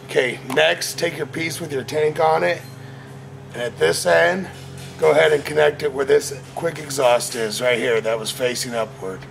Okay, next take your piece with your tank on it, and at this end go ahead and connect it where this quick exhaust is right here that was facing upward.